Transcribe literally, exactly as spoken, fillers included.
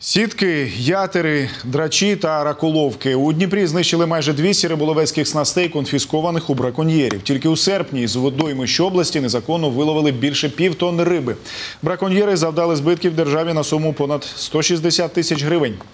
Сітки, ятери, драчі та раколовки. У Дніпрі знищили майже двісті риболовецьких снастей, конфіскованих у браконьєрів. Тільки у серпні з водоймищ області незаконно виловили більше півтонни риби. Браконьєри завдали збитків державі на суму понад сто шістдесят тисяч гривень.